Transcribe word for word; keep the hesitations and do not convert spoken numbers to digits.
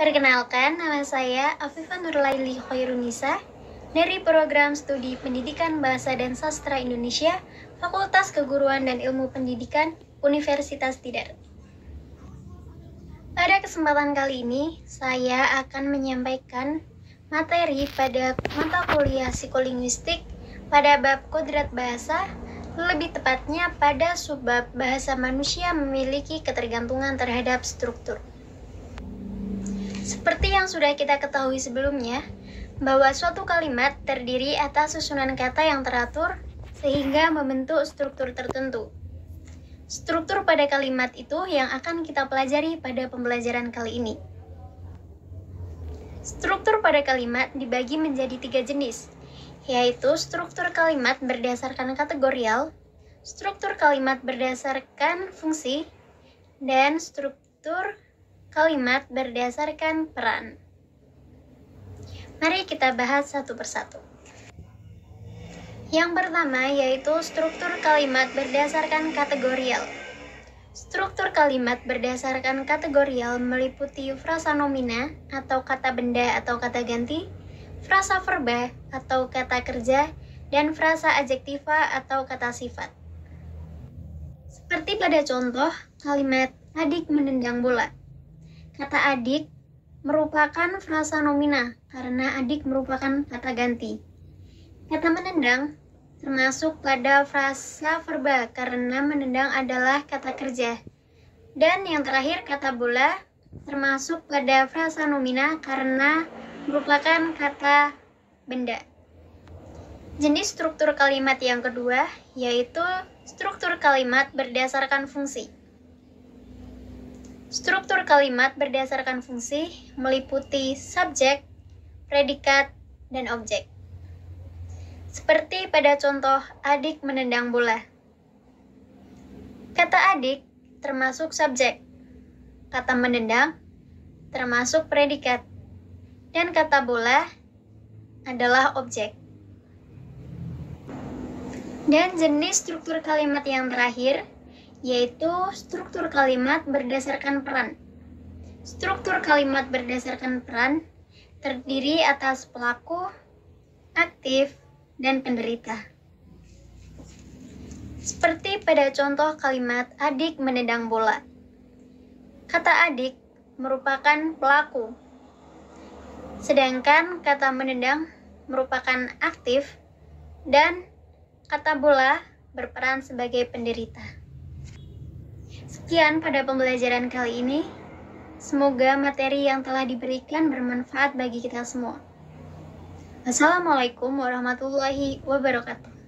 Perkenalkan, nama saya Afifah Nurlaili Khairunisa dari Program Studi Pendidikan Bahasa dan Sastra Indonesia, Fakultas Keguruan dan Ilmu Pendidikan, Universitas Tidar. Pada kesempatan kali ini, saya akan menyampaikan materi pada mata kuliah psikolinguistik pada bab kodrat bahasa, lebih tepatnya pada subbab bahasa manusia memiliki ketergantungan terhadap struktur. Seperti yang sudah kita ketahui sebelumnya, bahwa suatu kalimat terdiri atas susunan kata yang teratur sehingga membentuk struktur tertentu. Struktur pada kalimat itu yang akan kita pelajari pada pembelajaran kali ini. Struktur pada kalimat dibagi menjadi tiga jenis, yaitu struktur kalimat berdasarkan kategorial, struktur kalimat berdasarkan fungsi, dan struktur kalimat berdasarkan peran. Mari kita bahas satu persatu. Yang pertama yaitu struktur kalimat berdasarkan kategorial. Struktur kalimat berdasarkan kategorial meliputi frasa nomina atau kata benda atau kata ganti, frasa verba atau kata kerja, dan frasa adjektiva atau kata sifat. Seperti pada contoh kalimat adik menendang bola. Kata adik merupakan frasa nomina karena adik merupakan kata ganti. Kata menendang termasuk pada frasa verba karena menendang adalah kata kerja. Dan yang terakhir kata bola termasuk pada frasa nomina karena merupakan kata benda. Jenis struktur kalimat yang kedua yaitu struktur kalimat berdasarkan fungsi. Struktur kalimat berdasarkan fungsi meliputi subjek, predikat, dan objek. Seperti pada contoh adik menendang bola. Kata adik termasuk subjek, kata menendang termasuk predikat, dan kata bola adalah objek. Dan jenis struktur kalimat yang terakhir yaitu struktur kalimat berdasarkan peran. Struktur kalimat berdasarkan peran terdiri atas pelaku, aktif, dan penderita. Seperti pada contoh kalimat adik menendang bola. Kata adik merupakan pelaku, sedangkan kata menendang merupakan aktif, dan kata bola berperan sebagai penderita. Sekian pada pembelajaran kali ini. Semoga materi yang telah diberikan bermanfaat bagi kita semua. Wassalamualaikum warahmatullahi wabarakatuh.